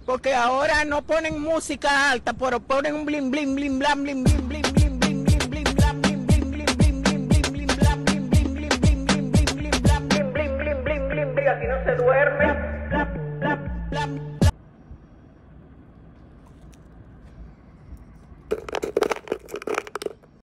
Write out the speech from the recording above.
Porque ahora no ponen música alta, pero ponen un blim blim blim blam blim blim blim blim blim blim blim blam blim blim blim blim blim blim blim blam blim blim blim blim blim blim blim blam blim blim blim blim blim blim. Aquí no se duerme.